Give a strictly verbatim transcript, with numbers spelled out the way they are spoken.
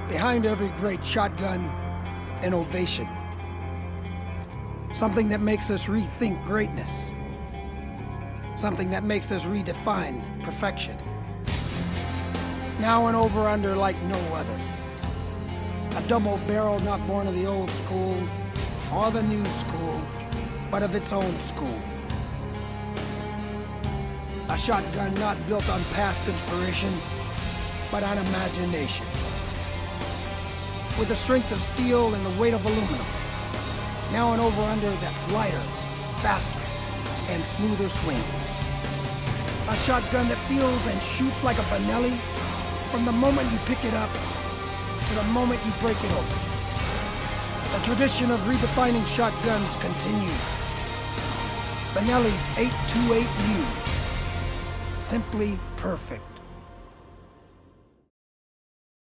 Behind every great shotgun, innovation. Something that makes us rethink greatness. Something that makes us redefine perfection. Now an over-under like no other. A double barrel not born of the old school or the new school, but of its own school. A shotgun not built on past inspiration, but on imagination. With the strength of steel and the weight of aluminum. Now an over-under that's lighter, faster, and smoother swinging. A shotgun that feels and shoots like a Benelli from the moment you pick it up to the moment you break it open. The tradition of redefining shotguns continues. Benelli's eight twenty-eight U. Simply perfect.